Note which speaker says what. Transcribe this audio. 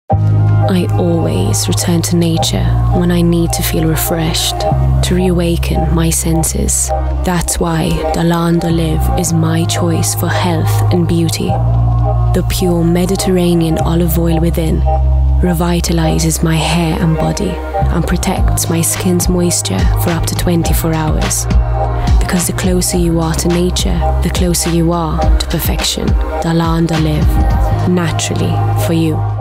Speaker 1: I always return to nature when I need to feel refreshed, to reawaken my senses. That's why Dalan D'Olive is my choice for health and beauty. The pure Mediterranean olive oil within revitalizes my hair and body and protects my skin's moisture for up to 24 hours. Because the closer you are to nature, the closer you are to perfection. Dalan D'Olive, naturally for you.